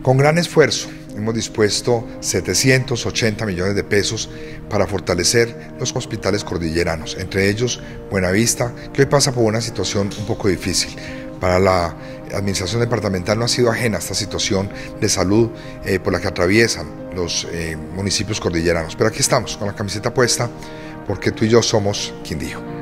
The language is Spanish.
Con gran esfuerzo hemos dispuesto 780 millones de pesos para fortalecer los hospitales cordilleranos, entre ellos Buenavista, que hoy pasa por una situación un poco difícil. Para la administración departamental no ha sido ajena a esta situación de salud por la que atraviesan los municipios cordilleranos. Pero aquí estamos, con la camiseta puesta, porque tú y yo somos Quindío.